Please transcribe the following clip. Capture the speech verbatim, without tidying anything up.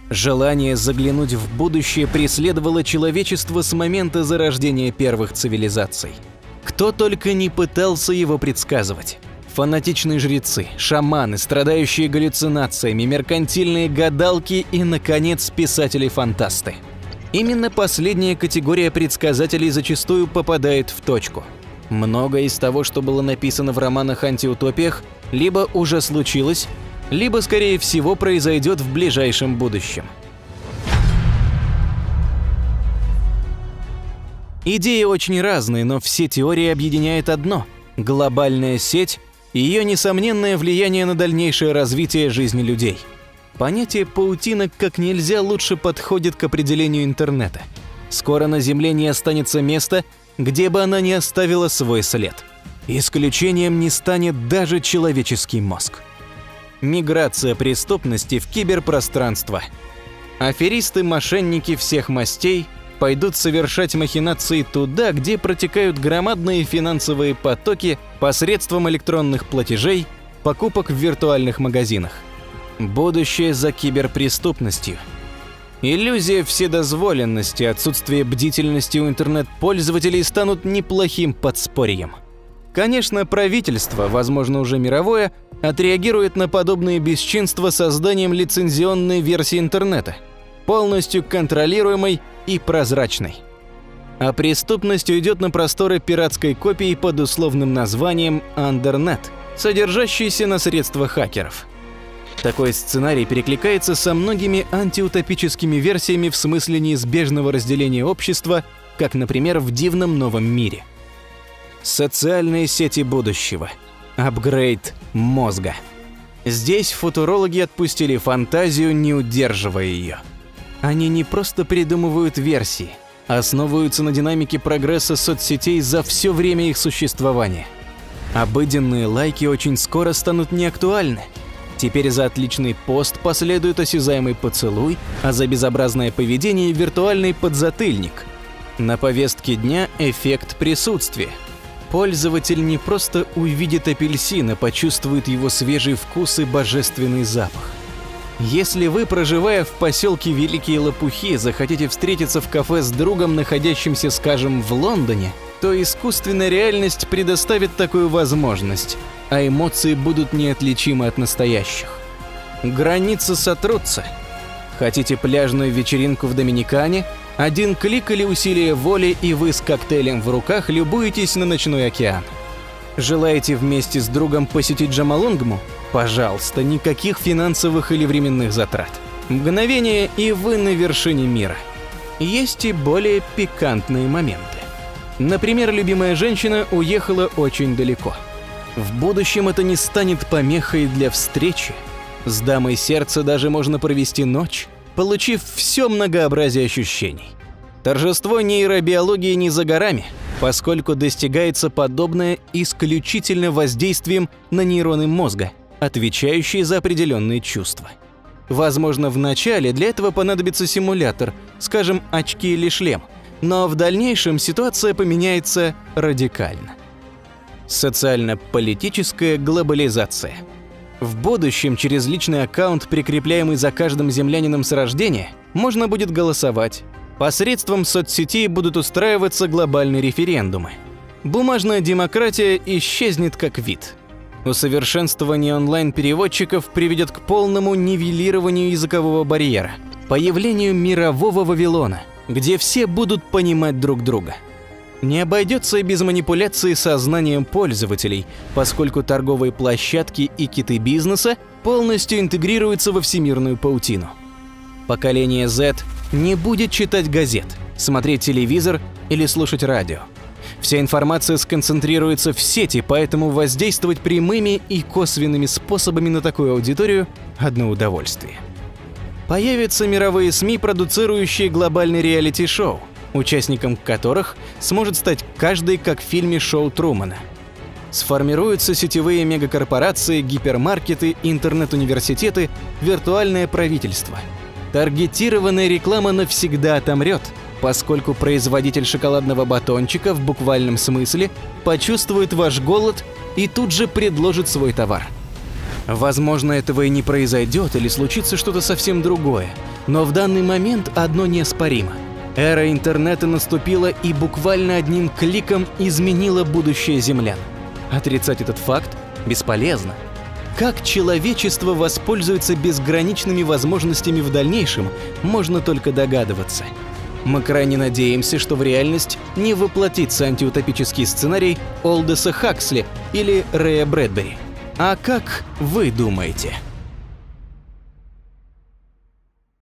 Желание заглянуть в будущее преследовало человечество с момента зарождения первых цивилизаций. Кто только не пытался его предсказывать. Фанатичные жрецы, шаманы, страдающие галлюцинациями, меркантильные гадалки и, наконец, писатели-фантасты. Именно последняя категория предсказателей зачастую попадает в точку. Многое из того, что было написано в романах-антиутопиях, либо уже случилось, либо, скорее всего, произойдет в ближайшем будущем. Идеи очень разные, но все теории объединяет одно – глобальная сеть и ее несомненное влияние на дальнейшее развитие жизни людей. Понятие паутина как нельзя лучше подходит к определению интернета. Скоро на Земле не останется места, где бы она не оставила свой след. Исключением не станет даже человеческий мозг. Миграция преступности в киберпространство. Аферисты-мошенники всех мастей пойдут совершать махинации туда, где протекают громадные финансовые потоки посредством электронных платежей, покупок в виртуальных магазинах. Будущее за киберпреступностью. Иллюзия вседозволенности, отсутствие бдительности у интернет-пользователей станут неплохим подспорьем. Конечно, правительство, возможно уже мировое, отреагирует на подобные бесчинства созданием лицензионной версии интернета, полностью контролируемой и прозрачной. А преступность уйдет на просторы пиратской копии под условным названием Андернет, содержащейся на средствах хакеров. Такой сценарий перекликается со многими антиутопическими версиями в смысле неизбежного разделения общества, как, например, в «Дивном новом мире». Социальные сети будущего. Апгрейд мозга. Здесь футурологи отпустили фантазию, не удерживая ее. Они не просто придумывают версии, основываются на динамике прогресса соцсетей за все время их существования. Обыденные лайки очень скоро станут неактуальны. Теперь за отличный пост последует осязаемый поцелуй, а за безобразное поведение – виртуальный подзатыльник. На повестке дня эффект присутствия. Пользователь не просто увидит апельсин, а почувствует его свежий вкус и божественный запах. Если вы, проживая в поселке Великие Лопухи, захотите встретиться в кафе с другом, находящимся, скажем, в Лондоне, то искусственная реальность предоставит такую возможность, а эмоции будут неотличимы от настоящих. Границы сотрутся. Хотите пляжную вечеринку в Доминикане? Один клик или усилие воли, и вы с коктейлем в руках любуетесь на ночной океан. Желаете вместе с другом посетить Джомолунгму? Пожалуйста, никаких финансовых или временных затрат. Мгновение, и вы на вершине мира. Есть и более пикантные моменты. Например, любимая женщина уехала очень далеко. В будущем это не станет помехой для встречи. С дамой сердца даже можно провести ночь, получив все многообразие ощущений. Торжество нейробиологии не за горами, поскольку достигается подобное исключительно воздействием на нейроны мозга, отвечающие за определенные чувства. Возможно, в начале для этого понадобится симулятор, скажем, очки или шлем, но в дальнейшем ситуация поменяется радикально. Социально-политическая глобализация. В будущем через личный аккаунт, прикрепляемый за каждым землянином с рождения, можно будет голосовать. Посредством соцсетей будут устраиваться глобальные референдумы. Бумажная демократия исчезнет как вид. Усовершенствование онлайн-переводчиков приведет к полному нивелированию языкового барьера, появлению мирового Вавилона, где все будут понимать друг друга. Не обойдется и без манипуляции сознанием пользователей, поскольку торговые площадки и киты бизнеса полностью интегрируются во всемирную паутину. Поколение Z не будет читать газет, смотреть телевизор или слушать радио. Вся информация сконцентрируется в сети, поэтому воздействовать прямыми и косвенными способами на такую аудиторию – одно удовольствие. Появятся мировые СМИ, продуцирующие глобальный реалити-шоу, участником которых сможет стать каждый, как в фильме «Шоу Трумана». Сформируются сетевые мегакорпорации, гипермаркеты, интернет-университеты, виртуальное правительство. Таргетированная реклама навсегда отомрет, поскольку производитель шоколадного батончика в буквальном смысле почувствует ваш голод и тут же предложит свой товар. Возможно, этого и не произойдет или случится что-то совсем другое, Но в данный момент одно неоспоримо. Эра интернета наступила и буквально одним кликом изменила будущее землян. Отрицать этот факт бесполезно. Как человечество воспользуется безграничными возможностями в дальнейшем, можно только догадываться. Мы крайне надеемся, что в реальность не воплотится антиутопический сценарий Олдоса Хаксли или Рэя Брэдбери. А как вы думаете?